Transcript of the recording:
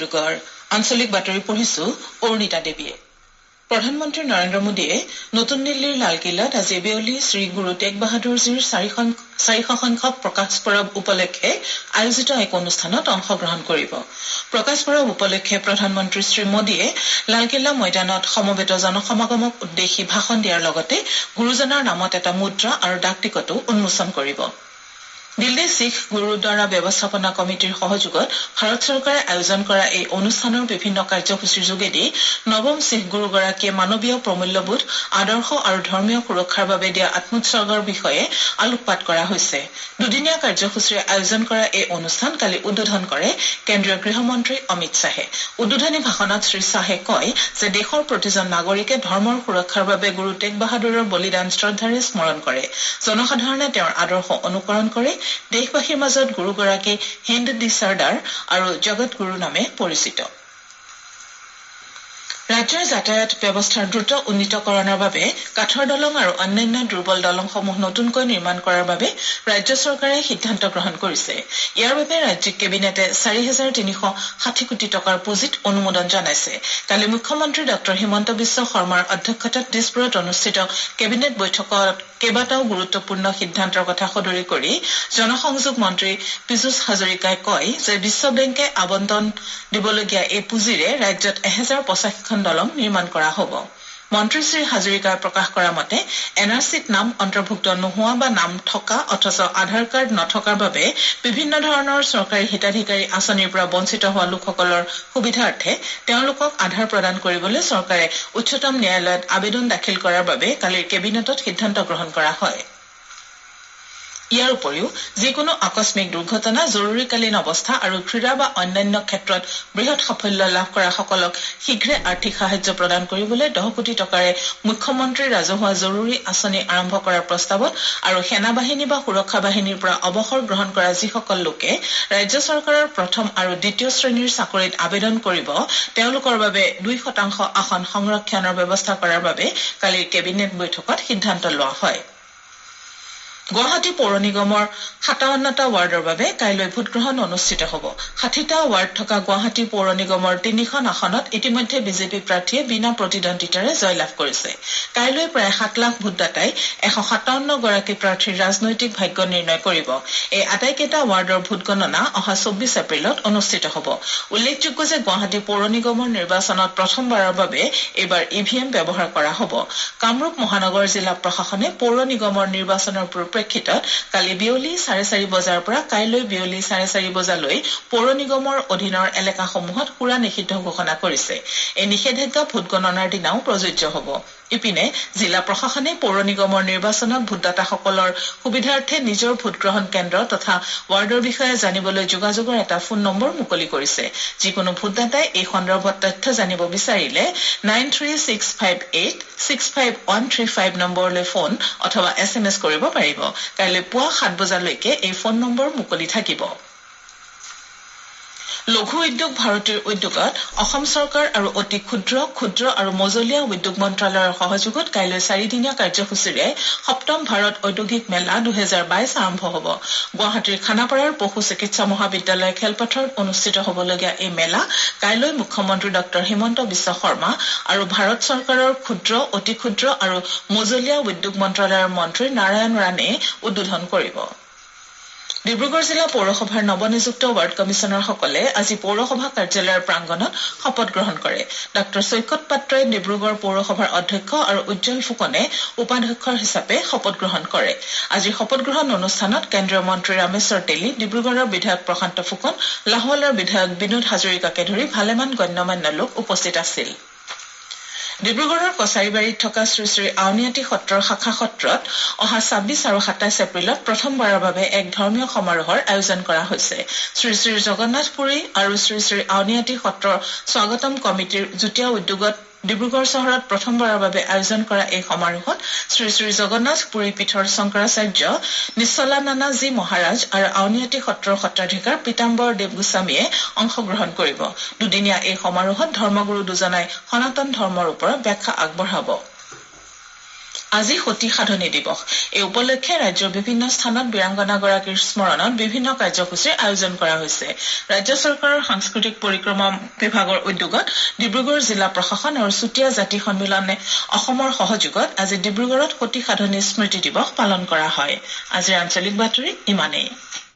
ডিব্ৰুগড় আঞ্চলিক বাতৰি পঢ়িছো অৰুণিতা দেৱীয়ে। প্ৰধানমন্ত্ৰী নৰেন্দ্ৰ মোদীয়ে নতুন দিল্লীৰ লালকিল্লাত আজি বিয়লি শ্ৰী গুৰু টেগ বাহাদুৰজীৰ 400 সংখ্যক প্ৰকাশ পৰৱ উপলক্ষে আয়োজিত এক অনুষ্ঠানত অংশগ্ৰহণ কৰিব। প্ৰকাশ পৰৱ উপলক্ষে প্ৰধানমন্ত্ৰী শ্ৰী মোদীয়ে লালকিল্লা ময়দানত সমবেত জনসমাগমক উদ্দেশ্যি ভাষণ দিয়াৰ লগতে গুৰুজনাৰ নামত এটা মুদ্ৰা আৰু ডাক টিকটো উন্মোচন কৰিব। দিল্লী শিখ গুৰুদ্বাৰা ব্যৱস্থাপনা কমিটিৰ সহযোগত ভাৰত চৰকাৰে আয়োজন কৰা এই অনুষ্ঠানৰ বিভিন্ন কাৰ্যসূচীৰ যোগেদি নৱম শিখ গুৰুগৰাকীয়ে মানৱীয় প্ৰমূল্যবোধ আদৰ্শ আৰু ধৰ্মীয় সুৰক্ষাৰ বাবে দিয়া আত্মোৎসৰ্গৰ বিষয়ে আলোকপাত কৰা হৈছে। দুদিনীয়া কাৰ্যসূচীৰে আয়োজন কৰা এই অনুষ্ঠান কালি উদ্বোধন কৰে কেন্দ্ৰীয় গৃহমন্ত্ৰী অমিত শ্বাহে। উদ্বোধনী ভাষণত শ্ৰী শ্বাহে কয় যে দেশৰ প্ৰতিজন নাগৰিকে ধৰ্মৰ সুৰক্ষাৰ বাবে গুৰু টেগ বাহাদুৰৰ বলিদান শ্ৰদ্ধাৰে স্মৰণ কৰে। জনসাধাৰণে তেওঁৰ আদৰ্শ অনুকৰণ কৰে। দেশবাসীৰ মাজত গুৰুগৰাকী হিন্দ দি চৰ্দাৰ আৰু জগত গুৰু নামে পৰিচিত। ৰাজ্যৰ যাতায়াত ব্যৱস্থাৰ দ্ৰুত উন্নীতকৰণৰ বাবে কাঠৰ দলং আৰু অন্যান্য দুৰ্বল দলংসমূহ নতুনকৈ নিৰ্মাণ কৰাৰ বাবে ৰাজ্য চৰকাৰে সিদ্ধান্ত গ্ৰহণ কৰিছে। ইয়াৰ বাবে ৰাজ্যিক কেবিনেটে 4,360 কোটি টকাৰ পুঁজিত অনুমোদন জনাইছে। কালি মুখ্যমন্ত্ৰী ডঃ হিমন্ত বিশ্ব শৰ্মাৰ অধ্যক্ষতাত দিছপুৰত অনুষ্ঠিত কেবিনেট বৈঠকত কেইবাটাও গুৰুত্বপূৰ্ণ সিদ্ধান্তৰ কথা সদৰি কৰি জনসংযোগ মন্ত্ৰী পীযুষ হাজৰিকাই কয় যে বিশ্ব বেংকে আবণ্টন দিবলগীয়া এই পুঁজিৰে ৰাজ্যত 1085খন দলং নিৰ্মাণ কৰা হ'ব। মন্ত্ৰী শ্ৰী হাজৰিকাই প্ৰকাশ কৰা মতে এনআৰচিত নাম অন্তৰ্ভুক্ত নোহোৱা বা নাম থকা অথচ আধাৰ কাৰ্ড নথকাৰ বাবে বিভিন্ন ধৰণৰ চৰকাৰী হিতাধিকাৰী আঁচনিৰ পৰা বঞ্চিত হোৱা লোকসকলৰ সুবিধাৰ্থে তেওঁলোকক আধাৰ প্ৰদান কৰিবলৈ চৰকাৰে উচ্চতম ন্যায়ালয়ত আবেদন দাখিল কৰাৰ বাবে কালিৰ কেবিনেটত সিদ্ধান্ত গ্ৰহণ কৰা হয়। ইয়াৰ উপৰিও যিকোনো আকস্মিক দুৰ্ঘটনা, জৰুৰীকালীন অৱস্থা আৰু ক্ৰীড়া বা অন্যান্য ক্ষেত্ৰত বৃহৎ সাফল্য লাভ কৰা সকলক শীঘ্ৰে আৰ্থিক সাহায্য প্ৰদান কৰিবলৈ 10 কোটি টকাৰে মুখ্যমন্ত্ৰীৰ ৰাজহুৱা জৰুৰী আঁচনি আৰম্ভ কৰাৰ প্ৰস্তাৱত আৰু সেনা বাহিনী বা সুৰক্ষা বাহিনীৰ পৰা অৱসৰ গ্ৰহণ কৰা যিসকল লোকে ৰাজ্য চৰকাৰৰ প্ৰথম আৰু দ্বিতীয় শ্ৰেণীৰ চাকৰিত আবেদন কৰিব তেওঁলোকৰ বাবে 2% আসন সংৰক্ষণৰ ব্যৱস্থা কৰাৰ বাবে কালিৰ কেবিনেট বৈঠকত সিদ্ধান্ত লোৱা হয়। গুৱাহাটী পৌৰ নিগমৰ 57টা ৱাৰ্ডৰ বাবে কাইলৈ ভোটগ্ৰহণ অনুষ্ঠিত হ'ব। 60টা ৱাৰ্ড থকা গুৱাহাটী পৌৰ নিগমৰ 3খন আসনত ইতিমধ্যে বিজেপি প্ৰাৰ্থীয়ে বিনা প্ৰতিদ্বন্দ্বিতাৰে জয়লাভ কৰিছে। কাইলৈ প্ৰায় 7 লাখ ভোটদাতাই 157 গৰাকী প্ৰাৰ্থীৰ ৰাজনৈতিক ভাগ্য নিৰ্ণয় কৰিব। এই আটাইকেইটা ৱাৰ্ডৰ ভোটগণনা অহা 24 এপ্ৰিলত অনুষ্ঠিত হ'ব। উল্লেখযোগ্য যে গুৱাহাটী পৌৰ নিগমৰ নিৰ্বাচনত প্ৰথমবাৰৰ বাবে এইবাৰ ইভিএম ব্যৱহাৰ কৰা হ'ব। কামৰূপ মহানগৰ জিলা প্ৰশাসনে পৌৰ নিগমৰ নিৰ্বাচনৰ প্ৰেক্ষিতত কালি বিয়লি 4:30 বজাৰ পৰা কাইলৈ বিয়লি 4:30 বজালৈ পৌৰ নিগমৰ অধীনৰ এলেকাসমূহত সুৰা নিষিদ্ধ ঘোষণা কৰিছে। এই নিষেধাজ্ঞা ভোটগণনাৰ দিনাও প্ৰযোজ্য হ'ব। ইপিনে জিলা প্ৰশাসনে পৌৰ নিগমৰ নিৰ্বাচনত ভোটদাতাসকলৰ সুবিধাৰ্থে নিজৰ ভোটগ্ৰহণ কেন্দ্ৰ তথা ৱাৰ্ডৰ বিষয়ে জানিবলৈ যোগাযোগৰ এটা ফোন নম্বৰ মুকলি কৰিছে। যিকোনো ভোটদাতাই এই সন্দৰ্ভত তথ্য জানিব বিচাৰিলে 9365865135 নম্বৰলৈ ফোন অথবা SMS কৰিব পাৰিব। কাইলৈ পুৱা 7 বজালৈকে এই ফোন নম্বৰ মুকলি থাকিব। লঘু উদ্যোগ ভাৰতীৰ উদ্যোগত অসম চৰকাৰ আৰু অতি ক্ষুদ্ৰ আৰু মজলীয়া উদ্যোগ মন্ত্ৰালয়ৰ সহযোগত কাইলৈ 4দিনীয়া কাৰ্যসূচীৰে 7ম ভাৰত ঔদ্যোগিক মেলা 2022 আৰম্ভ হ'ব। গুৱাহাটীৰ খানাপাৰাৰ পশু চিকিৎসা মহাবিদ্যালয় খেলপথাৰত অনুষ্ঠিত হ'বলগীয়া এই মেলা কাইলৈ মুখ্যমন্ত্ৰী ডঃ হিমন্ত বিশ্ব শৰ্মা আৰু ভাৰত চৰকাৰৰ ক্ষুদ্ৰ, অতি ক্ষুদ্ৰ আৰু মজলীয়া উদ্যোগ মন্ত্ৰালয়ৰ মন্ত্ৰী নাৰায়ণ ৰাণে উদ্বোধন কৰিব। ডিব্ৰুগড় জিলা পৌৰসভাৰ নৱনিযুক্ত ৱাৰ্ড কমিছনাৰসকলে আজি পৌৰসভা কাৰ্যালয়ৰ প্ৰাংগণত শপত গ্ৰহণ কৰে। ডঃ চৈকত পাত্ৰই ডিব্ৰুগড় পৌৰসভাৰ অধ্যক্ষ আৰু উজ্জ্বল ফুকনে উপাধ্যক্ষ হিচাপে শপত গ্ৰহণ কৰে। আজিৰ শপত গ্ৰহণ অনুষ্ঠানত কেন্দ্ৰীয় মন্ত্ৰী ৰামেশ্বৰ তেলী, ডিব্ৰুগড়ৰ বিধায়ক প্ৰশান্ত ফুকন, লাহোৱালৰ বিধায়ক বিনোদ হাজৰিকাকে ধৰি ভালেমান গণ্যমান্য লোক উপস্থিত আছিল। ডিব্ৰুগড়ৰ কছাৰীবাৰীত থকা শ্ৰী শ্ৰী আউনীআটী সত্ৰৰ শাখা সত্ৰত অহা 26 আৰু 27 এপ্ৰিলত প্ৰথমবাৰৰ বাবে এক ধৰ্মীয় সমাৰোহৰ আয়োজন কৰা হৈছে। শ্ৰী শ্ৰী জগন্নাথ পুৰী আৰু শ্ৰী শ্ৰী আউনীআটী সত্ৰৰ স্বাগতম কমিটিৰ যুটীয়া উদ্যোগত ডিব্ৰুগড় চহৰত প্ৰথমবাৰৰ বাবে আয়োজন কৰা এই সমাৰোহত শ্ৰী শ্ৰী জগন্নাথ পুৰী পীঠৰ শংকৰাচাৰ্য নিশ্চলানন্দজী মহাৰাজ আৰু আউনীআটী সত্ৰৰ সত্ৰাধিকাৰ পীতাম্বৰ দেৱ গোস্বামীয়ে অংশগ্ৰহণ কৰিব। দুদিনীয়া এই সমাৰোহত ধৰ্মগুৰু দুজনাই সনাতন ধৰ্মৰ ওপৰত ব্যাখ্যা আগবঢ়াব। আজি সতী সাধনী দিৱস এই উপলক্ষে ৰাজ্যৰ বিভিন্ন স্থানত বীৰাংগনাগৰাকীৰ স্মৰণত বিভিন্ন কাৰ্যসূচীৰ আয়োজন কৰা হৈছে ৰাজ্য চৰকাৰৰ সাংস্কৃতিক পৰিক্ৰমা বিভাগৰ উদ্যোগত ডিব্ৰুগড় জিলা প্ৰশাসন আৰু চুতীয়া জাতি সন্মিলনে অসমৰ সহযোগত আজি ডিব্ৰুগড়ত সতী সাধনী স্মৃতি দিৱস পালন কৰা হয় আজিৰ আঞ্চলিক বাতৰি ইমানেই